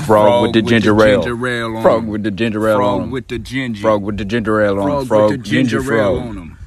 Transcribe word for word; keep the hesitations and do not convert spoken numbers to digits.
Frog with the ginger ale. ale on Frog him. with the ginger ale Frog on him. with the ginger. Frog with the ginger ale on him. Frog Frog with the ginger ale frog. on him.